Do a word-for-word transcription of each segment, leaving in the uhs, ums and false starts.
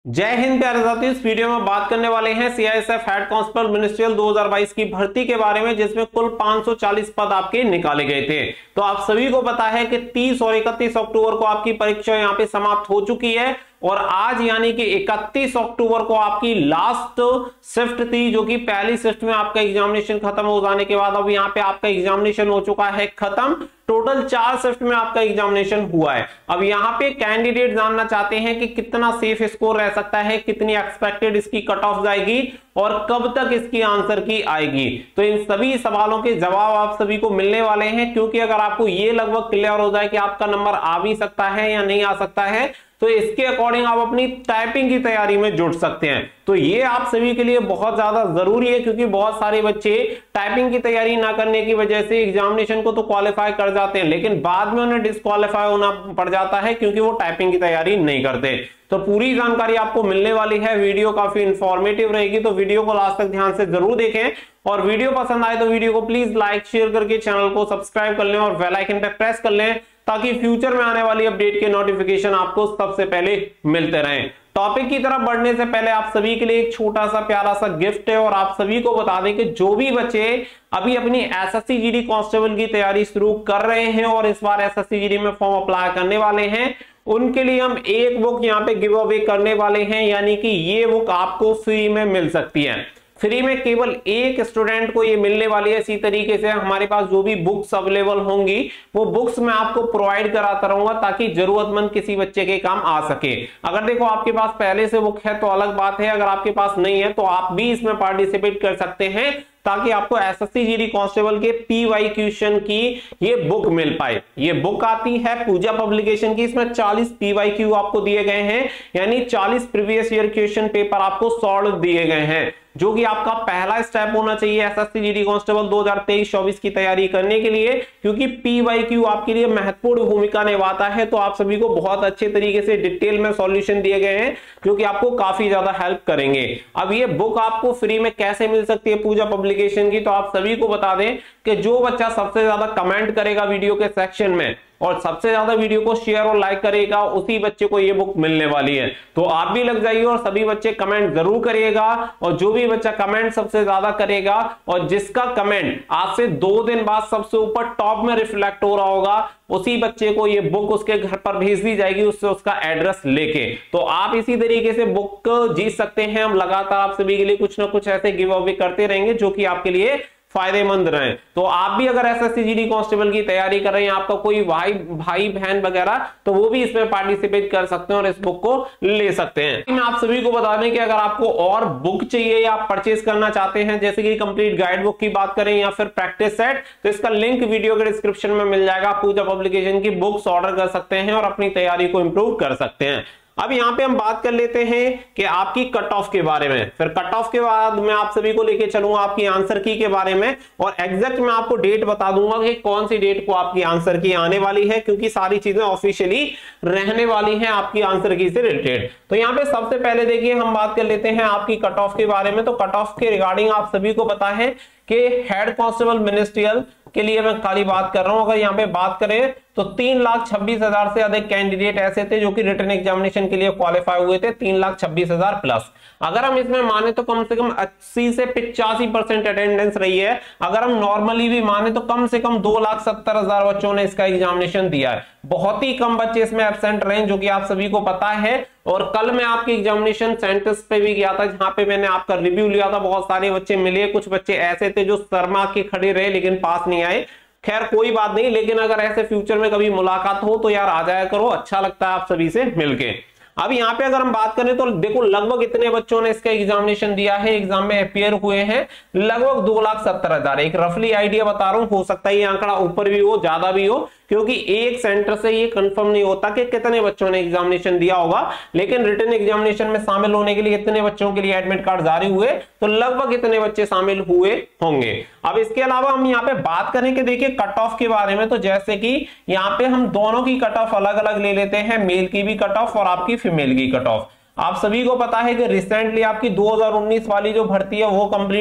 जय हिंद प्यारे साथियों। इस वीडियो में बात करने वाले हैं सीआईएसएफ हेड कांस्टेबल मिनिस्ट्रियल दो हज़ार बाईस की भर्ती के बारे में, जिसमें कुल पाँच सौ चालीस पद आपके निकाले गए थे। तो आप सभी को पता है कि तीस और इकतीस अक्टूबर को आपकी परीक्षा यहाँ पे समाप्त हो चुकी है और आज यानी कि इकतीस अक्टूबर को आपकी लास्ट शिफ्ट थी, जो कि पहली शिफ्ट में आपका एग्जामिनेशन खत्म हो जाने के बाद अब यहाँ पे आपका एग्जामिनेशन हो चुका है खत्म। टोटल चार शिफ्ट में आपका एग्जामिनेशन हुआ है। अब यहाँ पे कैंडिडेट जानना चाहते हैं कि कितना सेफ स्कोर रह सकता है, कितनी एक्सपेक्टेड इसकी कट ऑफ जाएगी और कब तक इसकी आंसर की आएगी। तो इन सभी सवालों के जवाब आप सभी को मिलने वाले हैं, क्योंकि अगर आपको ये लगभग क्लियर हो जाए कि आपका नंबर आ भी सकता है या नहीं आ सकता है, तो इसके अकॉर्डिंग आप अपनी टाइपिंग की तैयारी में जुट सकते हैं। तो ये आप सभी के लिए बहुत ज्यादा जरूरी है, क्योंकि बहुत सारे बच्चे टाइपिंग की तैयारी ना करने की वजह से एग्जामिनेशन को तो क्वालिफाई कर जाते हैं, लेकिन बाद में उन्हें डिस्क्वालीफाई होना पड़ जाता है क्योंकि वो टाइपिंग की तैयारी नहीं करते। तो पूरी जानकारी आपको मिलने वाली है। वीडियो काफी इंफॉर्मेटिव रहेगी, तो वीडियो को लास्ट तक ध्यान से जरूर देखें और वीडियो पसंद आए तो वीडियो को प्लीज लाइक शेयर करके चैनल को सब्सक्राइब कर लें और बेल आइकन पे प्रेस कर लें, ताकि फ्यूचर में आने वाली अपडेट के नोटिफिकेशन आपको सबसे पहले मिलते रहें। टॉपिक की तरफ बढ़ने से पहले आप सभी के लिए एक छोटा सा प्यारा सा गिफ्ट है और आप सभी को बता दें कि जो भी बच्चे अभी अपनी एसएससी जीडी कांस्टेबल की तैयारी शुरू कर रहे हैं और इस बार एसएससी जीडी में फॉर्म अप्लाई करने वाले हैं, उनके लिए हम एक बुक यहाँ पे गिव अवे करने वाले हैं, यानी कि ये बुक आपको फ्री में मिल सकती है। फ्री में केवल एक स्टूडेंट को ये मिलने वाली है। इसी तरीके से हमारे पास जो भी बुक्स अवेलेबल होंगी वो बुक्स मैं आपको प्रोवाइड कराता रहूंगा, ताकि जरूरतमंद किसी बच्चे के काम आ सके। अगर देखो आपके पास पहले से बुक है तो अलग बात है, अगर आपके पास नहीं है तो आप भी इसमें पार्टिसिपेट कर सकते हैं, ताकि आपको एसएससी जीडी कांस्टेबल के पीवाई क्वेश्चन की ये बुक मिल पाए। ये बुक आती है पूजा पब्लिकेशन की, इसमें चालीस पीवाई क्यू आपको दिए गए हैं, यानी चालीस प्रीवियस ईयर क्वेश्चन पेपर आपको सॉल्व दिए गए हैं, जो कि आपका पहला स्टेप होना चाहिए एसएससी जीडी कांस्टेबल दो हज़ार तेईस चौबीस की तैयारी करने के लिए, क्योंकि पीवाईक्यू आपके लिए महत्वपूर्ण भूमिका निभाता है। तो आप सभी को बहुत अच्छे तरीके से डिटेल में सॉल्यूशन दिए गए हैं, जो कि आपको काफी ज्यादा हेल्प करेंगे। अब ये बुक आपको फ्री में कैसे मिल सकती है पूजा पब्लिकेशन की, तो आप सभी को बता दें कि जो बच्चा सबसे ज्यादा कमेंट करेगा वीडियो के सेक्शन में और सबसे ज्यादा वीडियो को शेयर और लाइक करेगा, उसी बच्चे को ये बुक मिलने वाली है। तो आप भी लग जाइए और सभी बच्चे कमेंट जरूर करिएगा, और जो भी बच्चा कमेंट सबसे ज्यादा करेगा और जिसका कमेंट आज से दो दिन बाद सबसे ऊपर टॉप में रिफ्लेक्ट हो रहा होगा, उसी बच्चे को ये बुक उसके घर पर भेज दी जाएगी, उससे उसका एड्रेस लेके। तो आप इसी तरीके से बुक जीत सकते हैं। हम लगातार आप सभी के लिए कुछ ना कुछ ऐसे गिव अवे करते रहेंगे, जो कि आपके लिए फायदेमंद रहे। तो आप भी अगर एसएससी जीडी कांस्टेबल की तैयारी कर रहे हैं, आपका कोई भाई भाई बहन वगैरह, तो वो भी इसमें पार्टिसिपेट कर सकते हैं और इस बुक को ले सकते हैं। मैं आप सभी को बता दें कि अगर आपको और बुक चाहिए या आप परचेज करना चाहते हैं, जैसे कि कंप्लीट गाइड बुक की बात करें या फिर प्रैक्टिस सेट, तो इसका लिंक वीडियो के डिस्क्रिप्शन में मिल जाएगा। पूजा पब्लिकेशन की बुक्स ऑर्डर कर सकते हैं और अपनी तैयारी को इंप्रूव कर सकते हैं। अब यहाँ पे हम बात कर लेते हैं कि आपकी कट ऑफ के बारे में, फिर कट ऑफ के बाद मैं आप सभी को लेके चलूंगा आपकी आंसर की के बारे में, और एग्जैक्ट मैं आपको डेट बता दूंगा कि कौन सी डेट को आपकी आंसर की आने वाली है, क्योंकि सारी चीजें ऑफिशियली रहने वाली हैं आपकी आंसर की से रिलेटेड। तो यहाँ पे सबसे पहले देखिए हम बात कर लेते हैं आपकी कट ऑफ के बारे में। तो कट ऑफ के रिगार्डिंग आप सभी को पता है कि हेड कांस्टेबल मिनिस्ट्रियल के लिए मैं खाली बात कर रहा हूं। अगर यहाँ पे बात करें तो तीन लाख छब्बीस हजार से अधिक कैंडिडेट ऐसे थे जो कि रिटन एग्जामिनेशन के लिए क्वालिफाई हुए थे, तीन लाख छब्बीस हजार प्लस। अगर हम इसमें माने तो कम से कम अस्सी से पिचासी परसेंट अटेंडेंस रही है। अगर हम नॉर्मली भी माने तो कम से कम दो लाख सत्तर हजार बच्चों ने इसका एग्जामिनेशन दिया है। बहुत ही कम बच्चे इसमें एब्सेंट रहे, जो कि आप सभी को पता है। और कल मैं आपके एग्जामिनेशन सेंटर्स पे भी गया था, जहां पे मैंने आपका रिव्यू लिया था। बहुत सारे बच्चे मिले, कुछ बच्चे ऐसे थे जो शर्मा के खड़े रहे लेकिन पास नहीं आए। खैर कोई बात नहीं, लेकिन अगर ऐसे फ्यूचर में कभी मुलाकात हो तो यार आ जाया करो, अच्छा लगता है आप सभी से मिलके। अब यहाँ पे अगर हम बात करें तो देखो लगभग इतने बच्चों ने इसका एग्जामिनेशन दिया है, एग्जाम में अपियर हुए हैं लगभग दो लाख सत्तर हजार। एक रफली आइडिया बता रहा हूं, हो सकता है ये आंकड़ा ऊपर भी हो ज्यादा भी हो, क्योंकि एक सेंटर से ये कंफर्म नहीं होता कि कितने बच्चों ने एग्जामिनेशन दिया होगा, लेकिन रिटन एग्जामिनेशन में शामिल होने के लिए इतने बच्चों के लिए एडमिट कार्ड जारी हुए, तो लगभग इतने बच्चे शामिल हुए होंगे। अब इसके अलावा हम यहाँ पे बात करें कि देखिए कट ऑफ के बारे में, तो जैसे कि यहाँ पे हम दोनों की कट ऑफ अलग अलग ले लेते हैं, मेल की भी कट ऑफ और आपकी फीमेल की कट ऑफ। आप सभी को पता है कि रिसेंटली आपकी दो हज़ार उन्नीस वाली जो भर्ती है वो कंप्लीट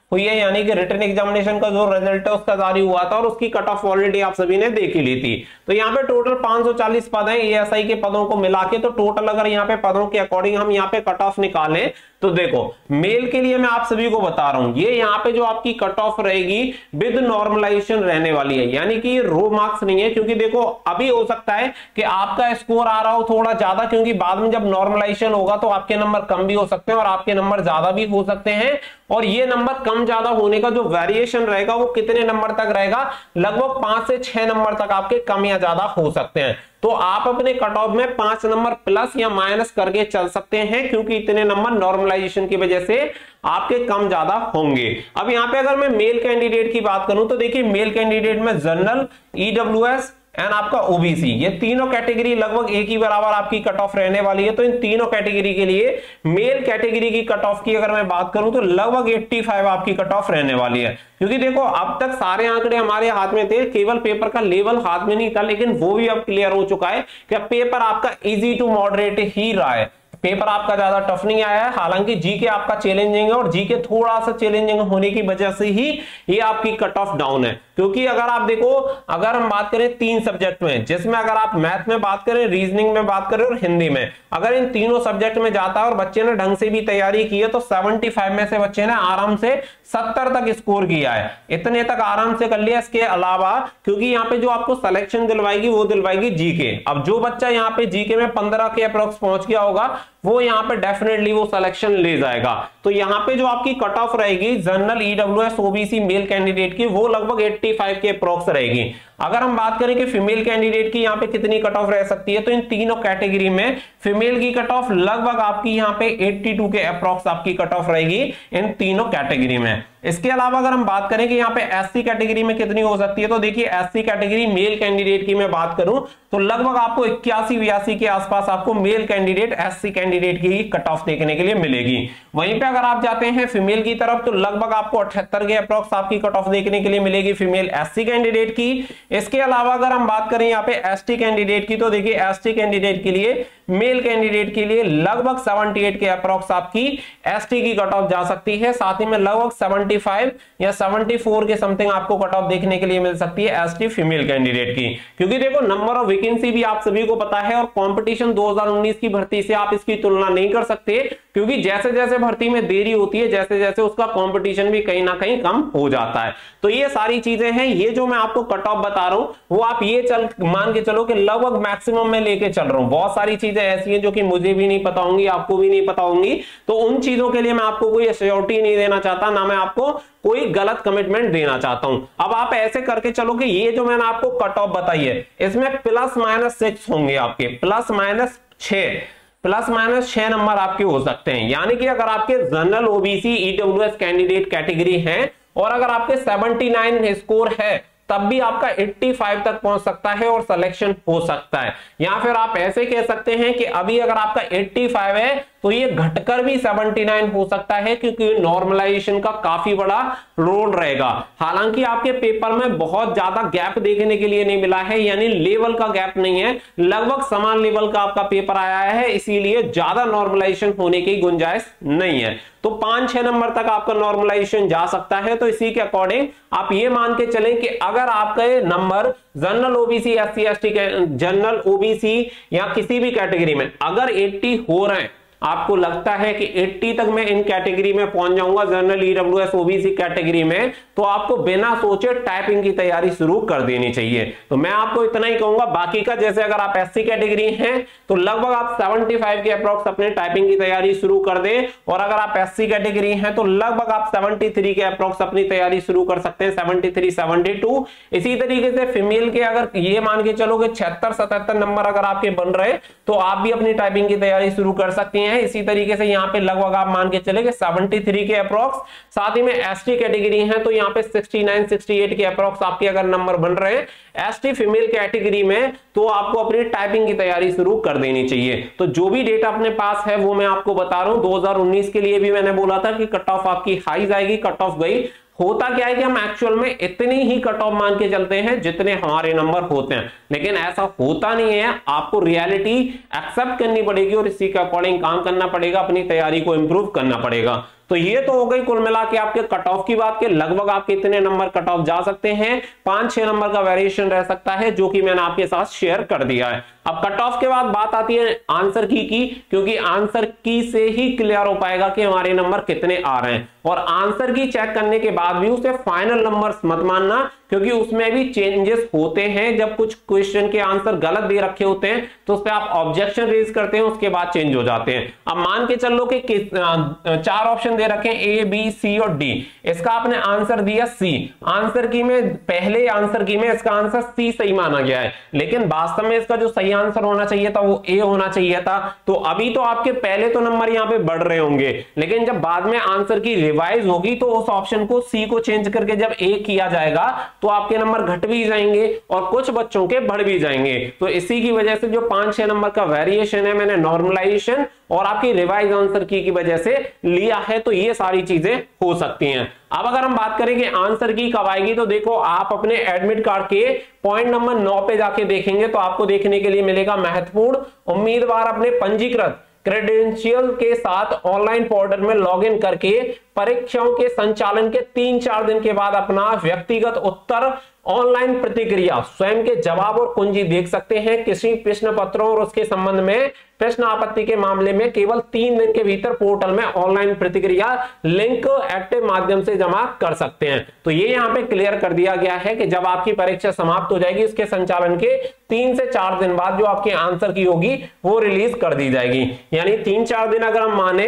हुई है, यानी कि रिटन एग्जामिनेशन का जो रिजल्ट है उसका जारी हुआ था और उसकी कट ऑफ ऑलरेडी आप सभी ने देख ही ली थी। तो यहाँ पे टोटल पांच सौ चालीस पद हैं एएसआई के पदों को मिला के। तो टोटल अगर यहाँ पे पदों के अकॉर्डिंग हम यहाँ पे कट ऑफ निकालें तो देखो मेल के लिए मैं आप सभी को बता रहा हूं, ये यहाँ पे जो आपकी कट ऑफ रहेगी विद नॉर्मलाइजेशन रहने वाली है, यानी कि रो मार्क्स नहीं है। क्योंकि देखो अभी हो सकता है कि आपका स्कोर आ रहा हो थोड़ा ज्यादा, क्योंकि बाद में जब नॉर्मलाइजेशन होगा तो आपके नंबर कम भी हो सकते हैं और आपके नंबर ज्यादा भी हो सकते हैं। और ये नंबर कम ज्यादा होने का जो वेरिएशन रहेगा वो कितने नंबर तक रहेगा, लगभग पांच से छह नंबर तक आपके कम या ज्यादा हो सकते हैं। तो आप अपने कट ऑफ में पांच नंबर प्लस या माइनस करके चल सकते हैं, क्योंकि इतने नंबर नॉर्मलाइजेशन की वजह से आपके कम ज्यादा होंगे। अब यहाँ पे अगर मैं मेल कैंडिडेट की बात करूं तो देखिए मेल कैंडिडेट में जनरल, ईडब्ल्यूएस एंड आपका ओबीसी, ये तीनों कैटेगरी लगभग एक ही बराबर आपकी कट ऑफ रहने वाली है। तो इन तीनों कैटेगरी के लिए मेल कैटेगरी की कट ऑफ की अगर मैं बात करूं तो लगभग पचासी आपकी कट ऑफ रहने वाली है। क्योंकि देखो अब तक सारे आंकड़े हमारे हाथ में थे, केवल पेपर का लेवल हाथ में नहीं था, लेकिन वो भी अब क्लियर हो चुका है कि पेपर आपका इजी टू मॉडरेट ही रहा है, पेपर आपका ज्यादा टफ नहीं आया है। हालांकि जीके आपका चैलेंजिंग है और जीके थोड़ा सा चैलेंजिंग होने की वजह से ही ये आपकी कट ऑफ डाउन है। क्योंकि अगर आप देखो, अगर हम बात करें तीन सब्जेक्ट में, जिसमें अगर आप मैथ में बात करें, रीजनिंग में बात करें और हिंदी में, अगर इन तीनों सब्जेक्ट में जाता है और बच्चे ने ढंग से भी तैयारी की है तो पचहत्तर में से बच्चे ने आराम से सत्तर तक स्कोर किया है, इतने तक आराम से कर लिया। इसके अलावा क्योंकि यहाँ पे जो आपको सिलेक्शन दिलवाएगी वो दिलवाएगी जीके। अब जो बच्चा यहाँ पे जीके में पंद्रह के अप्रोक्स पहुंच गया होगा वो यहाँ पे डेफिनेटली वो सिलेक्शन ले जाएगा। तो यहाँ पे जो आपकी कट ऑफ रहेगी general, EWS, OBC male candidate की, वो लगभग पचासी के अप्रोक्स रहेगी। अगर हम बात करें कि फीमेल कैंडिडेट की यहाँ पे कितनी कट ऑफ रह सकती है, तो इन तीनों कैटेगरी में फीमेल की कट ऑफ लगभग आपकी यहाँ पे बयासी के अप्रोक्स आपकी कट ऑफ रहेगी इन तीनों कैटेगरी में। इसके अलावा अगर हम बात करें कि यहाँ पे एससी कैटेगरी में कितनी हो सकती है, तो देखिए एससी कैटेगरी मेल कैंडिडेट की मैं बात करूं तो लगभग आपको इक्यासी बयासी के आसपास आपको मेल कैंडिडेट, एससी कैंडिडेट की कट ऑफ देखने के लिए मिलेगी। वहीं पे अगर आप जाते हैं फीमेल की तरफ तो लगभग आपको अठहत्तर के अप्रोक्स आपकी कट ऑफ देखने के लिए मिलेगी फीमेल एससी कैंडिडेट की। इसके अलावा अगर हम बात करें यहाँ पे एसटी कैंडिडेट की, तो देखिए एसटी कैंडिडेट के लिए, मेल कैंडिडेट के लिए लगभग अठहत्तर के अप्रोक्स आपकी एसटी की कट ऑफ जा सकती है। साथ ही में लगभग पचहत्तर या चौहत्तर के समथिंग आपको कट ऑफ देखने के लिए मिल सकती है एसटी फीमेल कैंडिडेट की। क्योंकि देखो नंबर ऑफ वैकेंसी भी आप सभी को पता है और कंपटीशन दो हज़ार उन्नीस की भर्ती से आप इसकी तुलना नहीं कर सकते, क्योंकि जैसे जैसे भर्ती में देरी होती है जैसे जैसे उसका कंपटीशन भी कहीं ना कहीं कम हो जाता है। तो ये सारी चीजें हैं, ये जो मैं आपको कट ऑफ बता रहा हूं वो आप ये चल मान के चलो कि लगभग मैक्सिमम में लेके चल रहा हूं। बहुत सारी चीजें ऐसी हैं जो कि मुझे भी नहीं पता होंगी, आपको भी नहीं पता होंगी, तो उन चीजों के लिए मैं आपको कोई एश्योरिटी नहीं देना चाहता, ना मैं आपको कोई गलत कमिटमेंट देना चाहता हूं। अब आप ऐसे करके चलो कि ये जो मैंने आपको कट ऑफ बताई है इसमें प्लस माइनस सिक्स होंगे आपके, प्लस माइनस छह प्लस माइनस छह नंबर आपके हो सकते हैं। यानी कि अगर आपके general, OBC, EWS candidate category हैं और अगर आपके उन्यासी स्कोर है तब भी आपका पचासी तक पहुंच सकता है और सिलेक्शन हो सकता है। या फिर आप ऐसे कह सकते हैं कि अभी अगर आपका पचासी है तो ये घटकर भी उन्यासी हो सकता है, क्योंकि नॉर्मलाइजेशन का काफी बड़ा रोल रहेगा। हालांकि आपके पेपर में बहुत ज्यादा गैप देखने के लिए नहीं मिला है, यानी लेवल का गैप नहीं है, लगभग समान लेवल का आपका पेपर आया है, इसीलिए ज्यादा नॉर्मलाइजेशन होने की गुंजाइश नहीं है। तो पांच छह नंबर तक आपका नॉर्मलाइजेशन जा सकता है। तो इसी के अकॉर्डिंग आप ये मान के चलें कि अगर आपके number general, OBC, SC, ST, general, OBC या किसी भी कैटेगरी में अगर अस्सी हो रहे हैं, आपको लगता है कि अस्सी तक मैं इन कैटेगरी में पहुंच जाऊंगा, जनरल, ईडब्ल्यूएस, ओबीसी कैटेगरी में, तो आपको बिना सोचे टाइपिंग की तैयारी शुरू कर देनी चाहिए। तो मैं आपको इतना ही कहूंगा। बाकी का जैसे अगर आप एससी कैटेगरी हैं तो लगभग आप पचहत्तर के अप्रोक्स अपने टाइपिंग की तैयारी शुरू कर दें, और अगर आप एससी कैटेगरी हैं तो लगभग आप तिहत्तर के अप्रोक्स अपनी तैयारी शुरू कर सकते हैं, तिहत्तर, बहत्तर। इसी तरीके से फीमेल के अगर ये मान के चलो कि छिहत्तर सतहत्तर नंबर अगर आपके बन रहे तो आप भी अपनी टाइपिंग की तैयारी शुरू कर सकती हैं। इसी तरीके से यहाँ पे लगभग आप मान के चले कि तिहत्तर के अप्रोक्स। साथ ही में एसटी कैटेगरी है तो यहाँ पे उनहत्तर, अड़सठ के अप्रोक्स आपके अगर नंबर बन रहे हैं एसटी फीमेल कैटेगरी में, तो आपको अपनी टाइपिंग की तैयारी शुरू कर देनी चाहिए। तो जो भी डेटा अपने पास है वो मैं आपको बता रहा हूं। दो हज़ार उन्नीस के लिए भी मैंने बोला था कि कट ऑफ आपकी हाई जाएगी, कट ऑफ गई। होता क्या है कि हम एक्चुअल में इतनी ही कट ऑफ मान के चलते हैं जितने हमारे नंबर होते हैं, लेकिन ऐसा होता नहीं है। आपको रियलिटी एक्सेप्ट करनी पड़ेगी और इसी के अकॉर्डिंग काम करना पड़ेगा, अपनी तैयारी को इंप्रूव करना पड़ेगा। तो ये तो हो गई कुल मिला के आपके कट ऑफ की बात के लगभग आप कितने नंबर कट ऑफ जा सकते हैं, पांच छह नंबर का वेरिएशन रह सकता है, जो कि मैंने आपके साथ शेयर कर दिया है। अब कट ऑफ के बाद बात आती है आंसर की की, क्योंकि आंसर की से ही क्लियर हो पाएगा कि हमारे नंबर कितने आ रहे हैं। और आंसर की चेक करने के बाद भी उसे फाइनल नंबर्स मत मानना, क्योंकि उसमें भी चेंजेस होते हैं। जब कुछ क्वेश्चन के आंसर गलत दे रखे होते हैं तो उस पर आप ऑब्जेक्शन रेज करते हैं, उसके बाद चेंज हो जाते हैं। अब मान के चलो कि चार ऑप्शन दे रखे हैं ए बी सी और डी, इसका आपने आंसर दिया सी, आंसर की में पहले आंसर की में इसका आंसर सी सही माना गया है, लेकिन वास्तव में इसका जो सही आंसर होना चाहिए था वो ए होना चाहिए था। तो अभी तो आपके पहले तो नंबर यहाँ पे बढ़ रहे होंगे, लेकिन जब बाद में आंसर की रिवाइज होगी तो उस ऑप्शन को सी को चेंज करके जब ए किया जाएगा तो आपके नंबर घट भी जाएंगे और कुछ बच्चों के बढ़ भी जाएंगे। तो इसी की वजह से जो पांच छह नंबर का वेरिएशन है मैंने नॉर्मलाइजेशन और आपकी रिवाइज आंसर की की वजह से लिया है। तो ये सारी चीजें हो सकती हैं। अब अगर हम बात करें कि आंसर की कब आएगी, तो देखो आप अपने एडमिट कार्ड के पॉइंट नंबर नौ पे जाके देखेंगे तो आपको देखने के लिए मिलेगा महत्वपूर्ण उम्मीदवार अपने पंजीकृत क्रेडेंशियल के साथ ऑनलाइन पोर्टल में लॉगिन करके परीक्षाओं के संचालन के तीन चार दिन के बाद अपना व्यक्तिगत उत्तर, ऑनलाइन प्रतिक्रिया, स्वयं के जवाब और कुंजी देख सकते हैं। किसी प्रश्न पत्रों और उसके संबंध में प्रश्न आपत्ति के मामले में केवल तीन दिन के भीतर पोर्टल में ऑनलाइन प्रतिक्रिया लिंक एक्टिव माध्यम से जमा कर सकते हैं। तो ये यहाँ पे क्लियर कर दिया गया है कि जब आपकी परीक्षा समाप्त हो जाएगी उसके संचालन के तीन से चार दिन बाद जो आपके आंसर की होगी वो रिलीज कर दी जाएगी। यानी तीन चार दिन अगर हम माने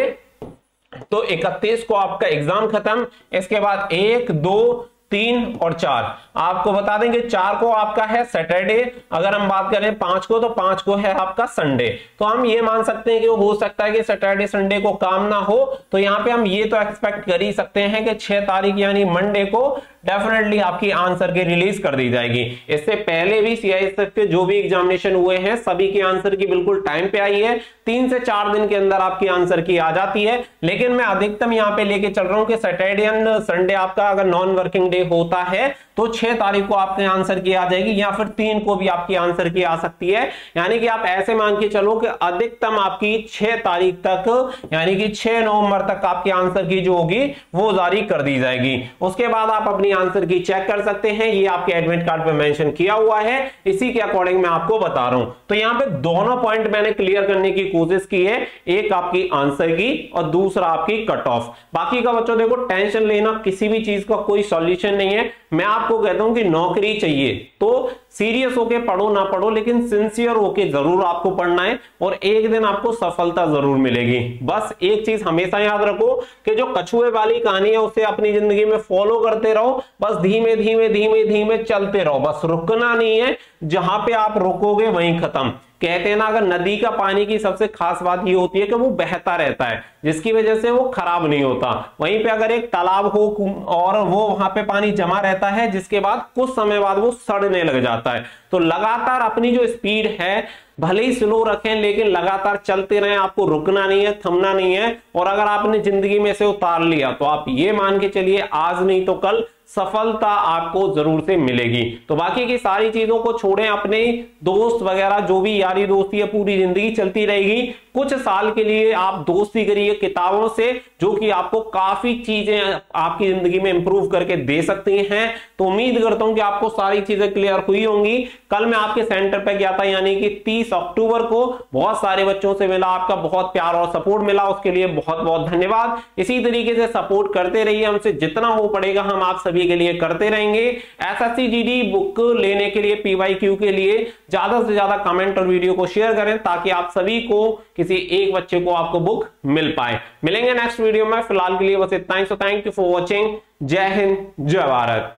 तो इकतीस को आपका एग्जाम खत्म, इसके बाद एक दो तीन और चार, आपको बता देंगे चार को आपका है सैटरडे, अगर हम बात करें पांच को तो पांच को है आपका संडे। तो हम ये मान सकते हैं कि हो सकता है कि सैटरडे संडे को काम ना हो, तो यहाँ पे हम ये तो एक्सपेक्ट कर ही सकते हैं कि छह तारीख यानी मंडे को डेफिनेटली आपकी आंसर की रिलीज कर दी जाएगी। इससे पहले भी सीआईएसएफ के जो भी एग्जामिनेशन हुए हैं सभी की आंसर की बिल्कुल टाइम पे आई है, तीन से चार दिन के अंदर आपकी आंसर की आ जाती है। लेकिन मैं अधिकतम यहाँ पे लेके चल रहा हूँ कि सैटरडे एंड संडे आपका अगर नॉन वर्किंग डे होता है तो छह तारीख को आपके आंसर की आ जाएगी, या फिर तीन को भी आपकी आंसर की आ सकती है। यानी कि आप ऐसे मान के चलो कि अधिकतम आपकी छह तारीख तक यानी कि छह नवंबर तक आपकी आंसर की जो होगी वो जारी कर दी जाएगी। उसके बाद आप अपनी आंसर की चेक कर सकते हैं, ये आपके एडमिट कार्ड पे मेंशन किया हुआ है, इसी के अकॉर्डिंग मैं आपको बता रहा हूं। तो यहाँ पे दोनों पॉइंट मैंने क्लियर करने की कोशिश की है, एक आपकी आंसर की और दूसरा आपकी कट ऑफ। बाकी का बच्चों देखो टेंशन लेना किसी भी चीज का कोई सॉल्यूशन नहीं है। मैं आपको कहता हूं कि नौकरी चाहिए तो सीरियस होके पढ़ो ना पढ़ो, लेकिन सिंसियर होके जरूर आपको पढ़ना है और एक दिन आपको सफलता जरूर मिलेगी। बस एक चीज हमेशा याद रखो कि जो कछुए वाली कहानी है उसे अपनी जिंदगी में फॉलो करते रहो, बस धीमे धीमे धीमे धीमे चलते रहो, बस रुकना नहीं है। जहां पे आप रुकोगे वहीं खत्म। कहते हैं ना, अगर नदी का पानी की सबसे खास बात ये होती है कि वो बहता रहता है, जिसकी वजह से वो खराब नहीं होता। वहीं पे अगर एक तालाब हो और वो वहां पे पानी जमा रहता है, जिसके बाद कुछ समय बाद वो सड़ने लग जाता है। तो लगातार अपनी जो स्पीड है भले ही स्लो रखें, लेकिन लगातार चलते रहें, आपको रुकना नहीं है, थमना नहीं है। और अगर आपने जिंदगी में से उतार लिया तो आप ये मान के चलिए आज नहीं तो कल सफलता आपको जरूर से मिलेगी। तो बाकी की सारी चीजों को छोड़ें, अपने दोस्त वगैरह जो भी यारी दोस्ती है पूरी जिंदगी चलती रहेगी। कुछ साल के लिए आप दोस्ती करिए किताबों से, जो कि आपको काफी चीजें आपकी जिंदगी में इंप्रूव करके दे सकती हैं। तो उम्मीद करता हूं कि आपको सारी चीजें क्लियर हुई होंगी। कल मैं आपके सेंटर पे गया था यानी कि तीस अक्टूबर को, बहुत सारे बच्चों से मिला, आपका बहुत प्यार और सपोर्ट मिला, उसके लिए बहुत बहुत धन्यवाद। इसी तरीके से सपोर्ट करते रहिए, हमसे जितना हो पड़ेगा हम आप सभी के लिए करते रहेंगे। एसएससी जीडी बुक लेने के लिए, पीवाईक्यू के लिए ज्यादा से ज्यादा कमेंट और वीडियो को शेयर करें ताकि आप सभी को किसी एक बच्चे को आपको बुक मिल पाए। मिलेंगे नेक्स्ट वीडियो में, फिलहाल के लिए बस इतना ही। So thank you for watching. जय हिंद, जय भारत।